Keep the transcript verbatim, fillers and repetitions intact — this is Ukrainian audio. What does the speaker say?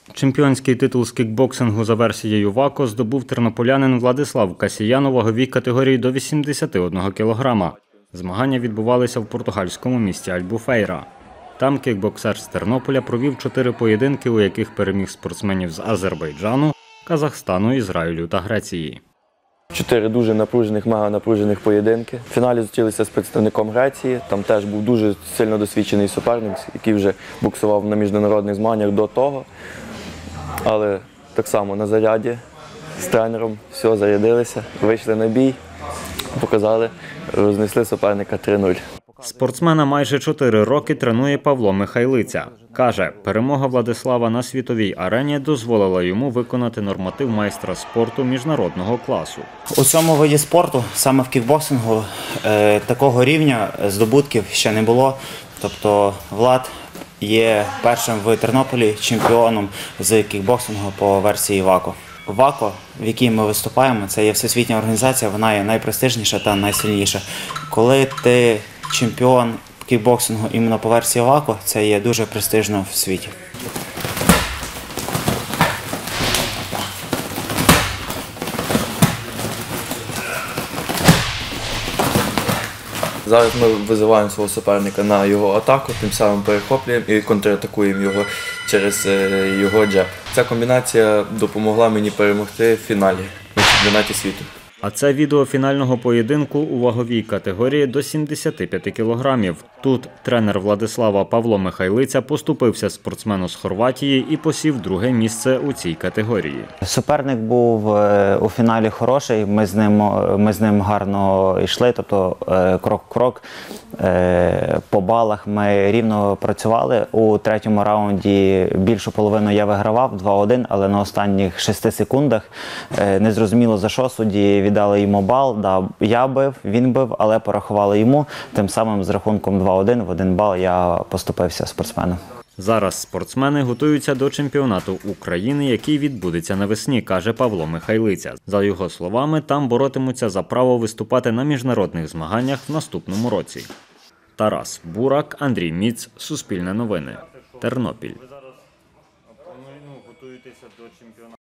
Чемпіонський титул з кікбоксингу за версією ВАКО здобув тернополянин Владислав Касіян у ваговій категорії до вісімдесяти одного кілограма. Змагання відбувалися в португальському місті Альбуфейра. Там кікбоксер з Тернополя провів чотири поєдинки, у яких переміг спортсменів з Азербайджану, Казахстану, Ізраїлю та Греції. Чотири дуже напружених, мега напружених поєдинки. В фіналі зустрілися з представником Греції. Там теж був дуже сильно досвідчений суперник, який вже боксував на міжнародних змаганнях до того. Але так само на заряді з тренером все, зарядилися, вийшли на бій, показали, рознесли суперника три нуль. Спортсмена майже чотири роки тренує Павло Михайлиця. Каже, перемога Владислава на світовій арені дозволила йому виконати норматив майстра спорту міжнародного класу. У цьому виді спорту, саме в кікбоксингу, такого рівня здобутків ще не було. Тобто Влад є першим в Тернополі чемпіоном з кікбоксингу по версії ВАКО. ВАКО, в якій ми виступаємо, це є всесвітня організація, вона є найпрестижніша та найсильніша. Коли ти чемпіон кікбоксингу іменно по версії ВАКО, це є дуже престижно в світі. Зараз ми визиваємо свого суперника на його атаку, тим самим перехоплюємо і контратакуємо його через його джеб. Ця комбінація допомогла мені перемогти в фіналі на чемпіонаті світу. А це відео фінального поєдинку у ваговій категорії до сімдесяти п'яти кілограмів. Тут тренер Владислава Павло Михайлиця поступився спортсмену з Хорватії і посів друге місце у цій категорії. Суперник був у фіналі хороший, ми з ним, ми з ним гарно йшли, тобто крок-крок. По балах ми рівно працювали. У третьому раунді більшу половину я вигравав два один, але на останніх шести секундах незрозуміло за що судді віддали йому бал. Да, я бив, він бив, але порахували йому. Тим самим з рахунком два один в один бал я поступився спортсмену. Зараз спортсмени готуються до чемпіонату України, який відбудеться навесні, каже Павло Михайлиця. За його словами, там боротимуться за право виступати на міжнародних змаганнях в наступному році. Тарас Бурак, Андрій Міц, Суспільне новини, Тернопіль.